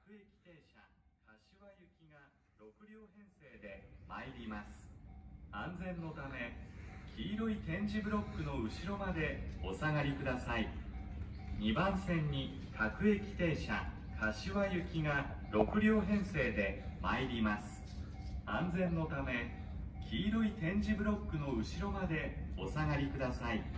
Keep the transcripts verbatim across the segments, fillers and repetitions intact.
各駅停車柏行きがろく両編成で参ります。安全のため黄色い点字ブロックの後ろまでお下がりください。にばん線に各駅停車柏行きがろく両編成で参ります。安全のため黄色い点字ブロックの後ろまでお下がりください。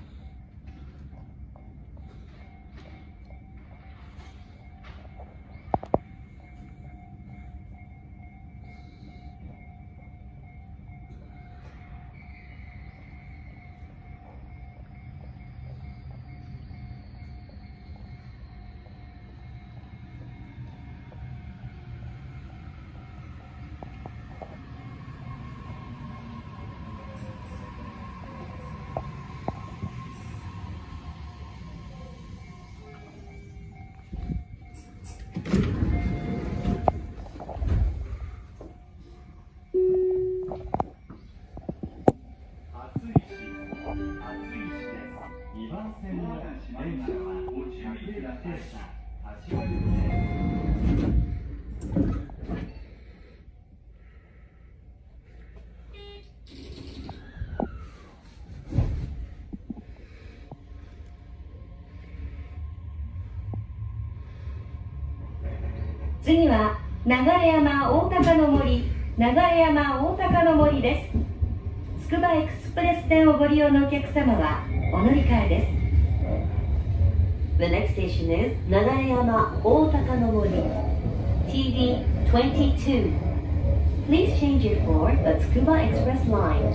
次は流山大高の森、流山大高の森です。つくばエクスプレス線をご利用のお客様はお乗り換えです。 The next station is 流山大高の森 ティーディーにじゅうに Please change it for the Tsukuba Express line.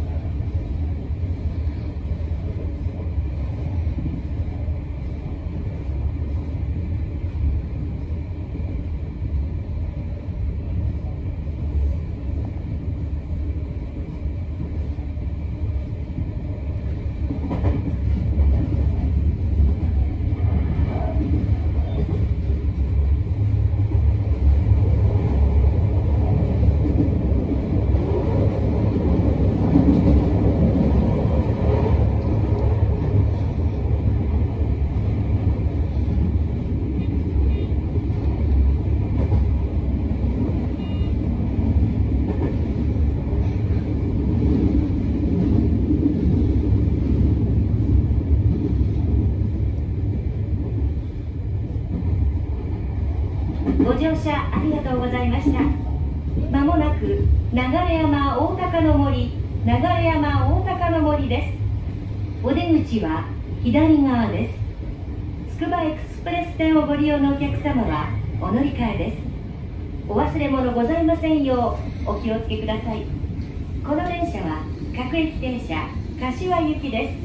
ご乗車ありがとうございました。まもなく流山大高の森、流山大高の森です。お出口は左側です。つくばエクスプレス線をご利用のお客様はお乗り換えです。お忘れ物ございませんようお気をつけください。この電車は各駅停車柏行きです。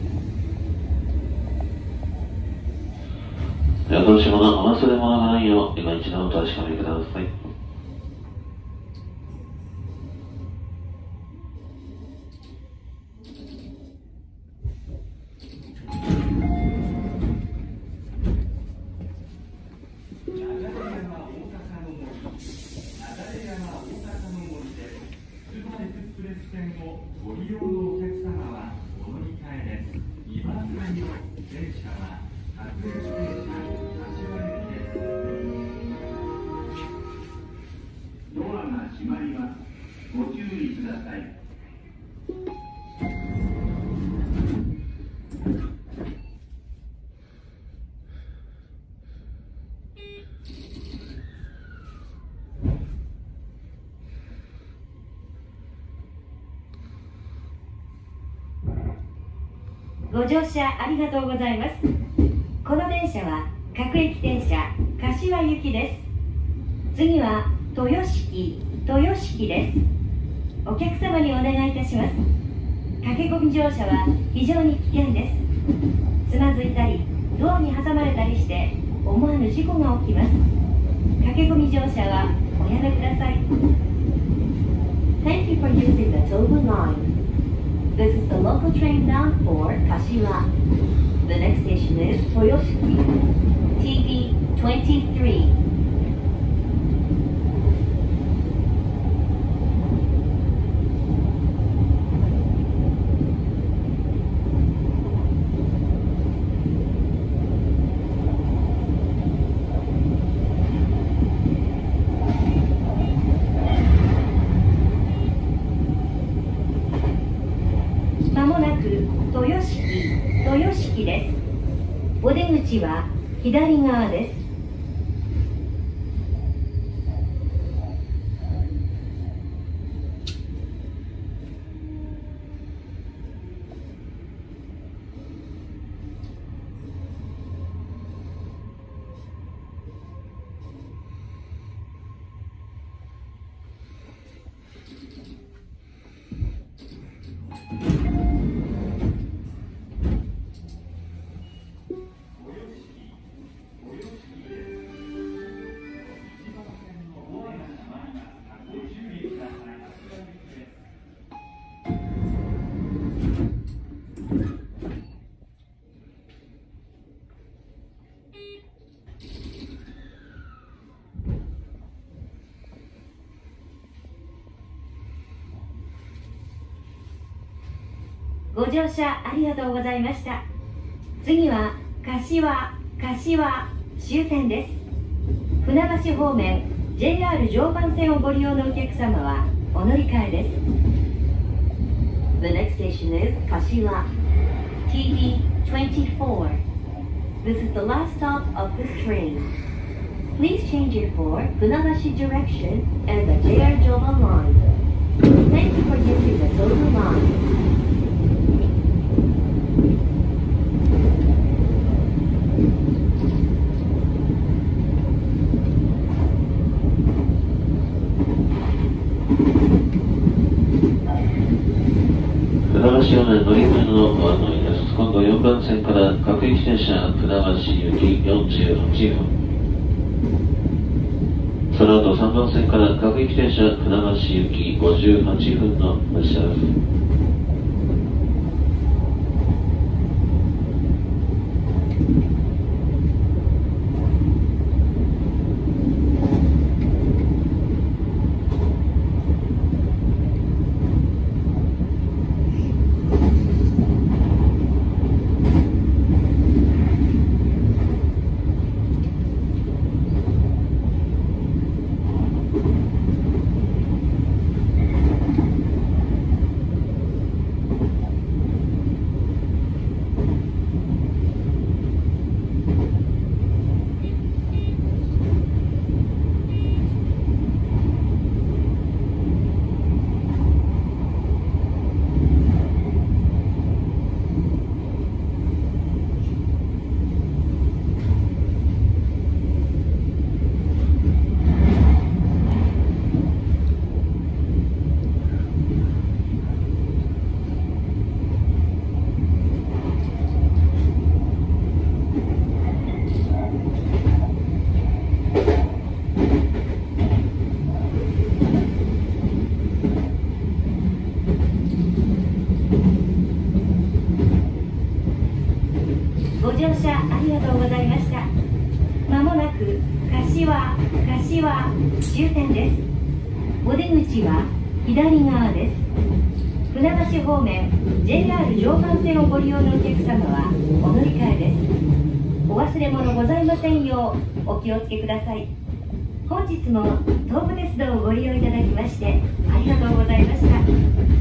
お落とし物、お忘れ物がないよう、今一度お確かめください。 ご利用のお客様はお乗り換えです。にばん線の電車は各駅停車柏行きです。ドアが閉まります。ご注意ください。 ご乗車ありがとうございます。この電車は各駅停車柏行きです。次は豊敷、豊敷です。お客様にお願いいたします。駆け込み乗車は非常に危険です。つまずいたりドアに挟まれたりして思わぬ事故が起きます。駆け込み乗車はおやめください。 Thank you for using the Tobu line. This is the local train bound for Kashiwa. The next station is Toyoshiki, T V twenty-three. ごまもなく豊敷豊敷です。お出口は左側です。ご乗車ありがとうございました。次は柏柏終点です。船橋方面 ジェイアール 常磐線をご利用のお客様はお乗り換えです。 The next station is Kashiwaティーディートゥエンティーフォー. This is the last stop of this train. Please change it for Funabashi direction and the ジェイアール Joban line. Thank you for using the Tobu line. 船橋方面乗り換えのご案内です。今度よんばん線から各駅停車船橋行きよんじゅうはちふん。その後さんばん線から各駅停車船橋行きごじゅうはちふんの列車です。 ご乗車ありがとうございました。まもなく柏柏終点です。お出口は左側です。船橋方面 ジェイアール 常磐線をご利用のお客様はお乗り換えです。お忘れ物ございませんようお気をつけください。本日も東武鉄道をご利用いただきましてありがとうございました。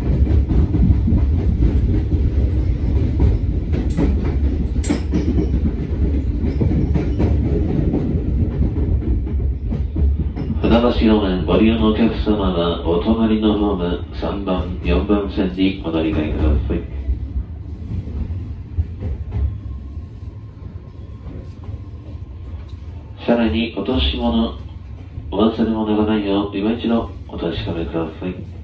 船橋方面ご利用のお客様はお隣のホームさんばん、よんばん線にお乗り換えください。さらに落とし物、お忘れ物がないよう今一度お確かめください。